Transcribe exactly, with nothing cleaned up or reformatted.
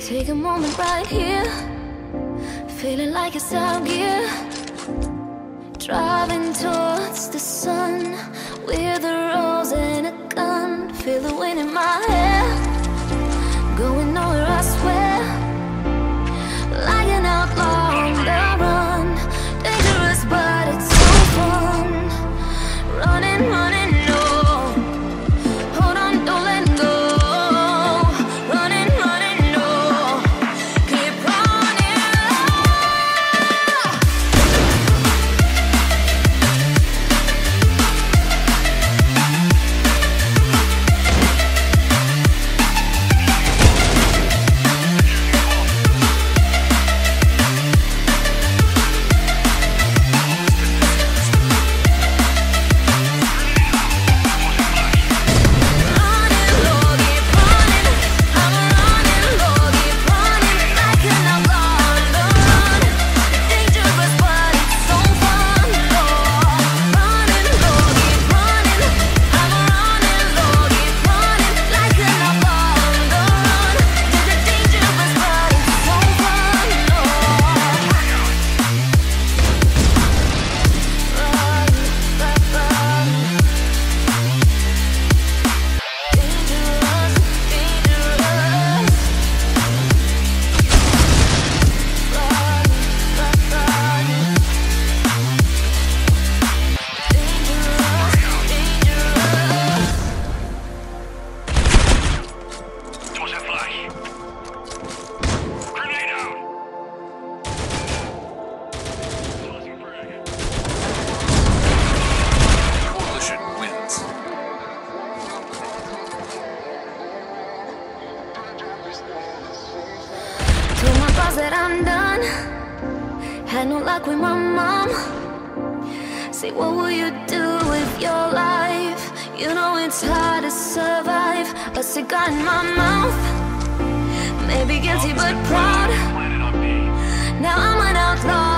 Take a moment right here, feeling like it's out gear. Driving towards the sun with a rose and a gun. Feel the wind in my hair, going nowhere I swear. Like an outlaw on the run, dangerous but it's so fun. Running, running, no, hold on, don't let go. Running, running, no, keep running. That I'm done, had no luck with my mom. Say, what will you do with your life? You know it's hard to survive. A cigar in my mouth, maybe guilty but proud. Now I'm an outlaw.